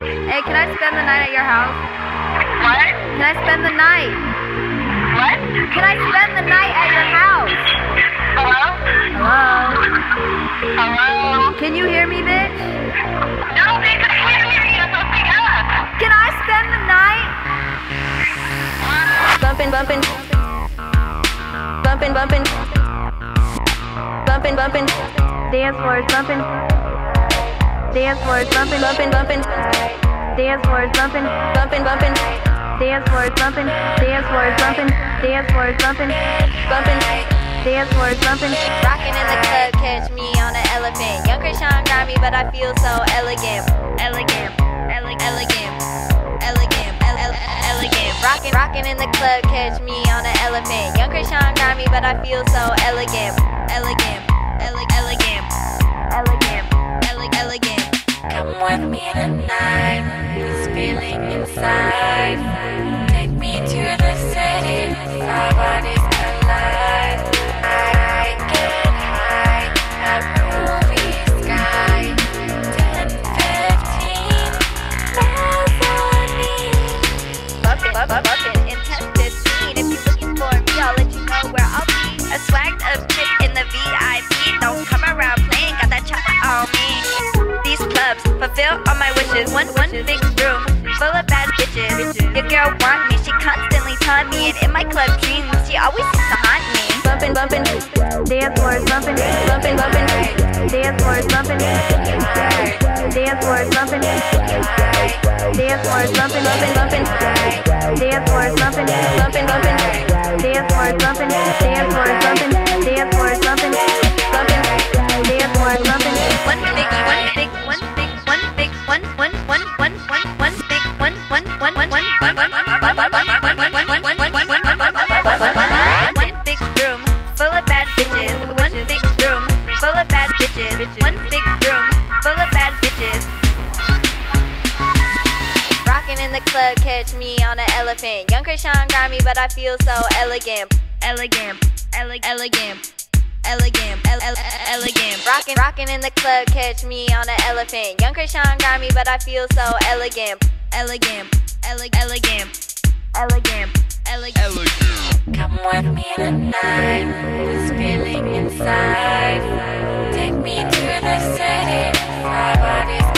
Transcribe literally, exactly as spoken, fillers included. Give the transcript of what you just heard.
Hey, can I spend the night at your house? What? Can I spend the night? What? Can I spend the night at your house? Hello? Hello? Hello? Can you hear me, bitch? No, bitch, I can't hear you. I'm looking up. Can I spend the night? Bumpin' bumpin', bumpin' bumpin', bumpin' bumpin', Dance floors bumping. Dance floors bumping. bumpin' bumpin', Dance floors bumping. bumpin' bumpin', Dance floors bumping. Dance floors bumping. Dance floors bumping. bumpin'. Dance floors bumping. Rockin' in the club, catch me on an elephant. Young Kreayshawn got me, but I feel so elegant, elegant, ele- elegant, elegant, ele- ele- elegant. Rockin', rockin' in the club, catch me on an elephant. Young Kreayshawn got me, but I feel so elegant, elegant, ele- elegant, elegant, ele- elegant. Come with me tonight, this feeling inside. Take me to the city, our bodies collide. I get high, that movie sky. ten, fifteen, Masoni. Bumpin', bumpin', bumpin', intense scene. If you're looking for me, I'll let you know where I'll be. A swagged up chick in the V I P. Don't come around playing, got that chopper on me. These clubs fulfill all my wishes. One, one big room full of bad bitches. Your girl want me, she constantly taunt me. And in my club dreams, she always seems to haunt me. Bumpin', bumpin', Dance floors bumping. bumpin', bumpin', Dance floors bumping. Dance floors bumping. Dance floors bumping. bumpin', bumpin', Dance floors bumping. bumpin', bumpin', Dance floors bumping. Dance floors bumping. Dance floors bumping. bumpin'. Dance floors bumping. One big, one big, one big, one big, one, one, one, one, one, one big, one, one, one, one, one, one, one, one, one, one, one, one, one, one, one, one big room full of bad bitches. One big room full of bad bitches. One big room full of bad bitches. Rockin' in the club, catch me on an elephant. Young Kreayshawn got me, but I feel so elegant, elegant, ele- elegant. Elegant, ele- ele- elegant. Rockin', rockin' in the club, catch me on an elephant. Young Kreayshawn got me, but I feel so elegant, elegant, ele- elegant, elegant, ele- elegant. Come with me tonight, this feeling inside. Take me to the city, our bodies